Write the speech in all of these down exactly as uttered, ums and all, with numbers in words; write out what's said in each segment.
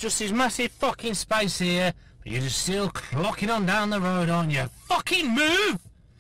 Just this massive fucking space here, but you're just still clocking on down the road, aren't you? Fucking move!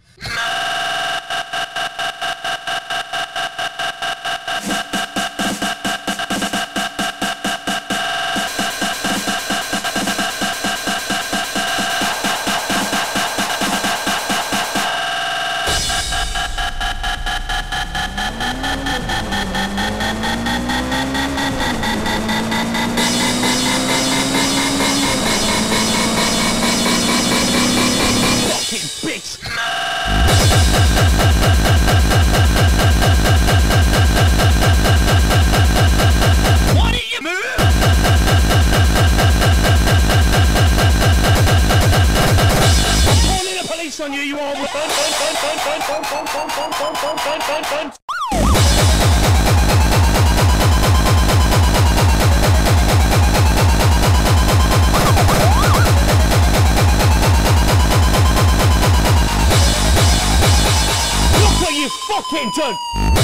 On you, you all burn, burn, burn, burn, burn, burn, burn, burn, burn, burn, burn, burn, burn. Look what you fucking done!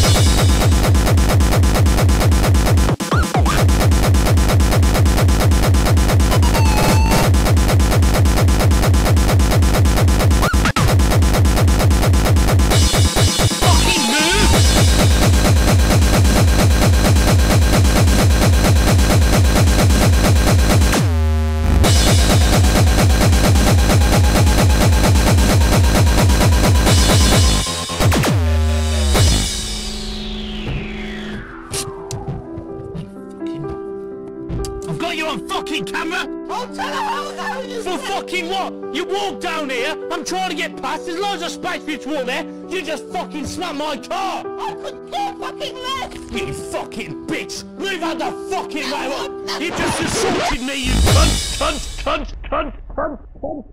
For fucking what? You walk down here, I'm trying to get past, there's loads of space between there, you just fucking smack my car! I couldn't care fucking less! You fucking bitch! Move out the fucking way! What? You just assaulted me, you cunt, cunt, cunt, cunt, cunt, cunt!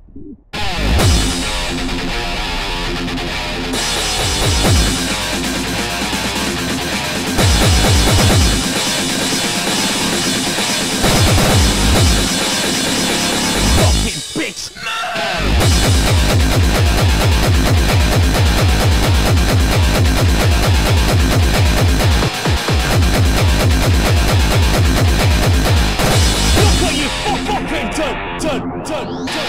Bitch! Look what you fucking done! Done! Done! Done!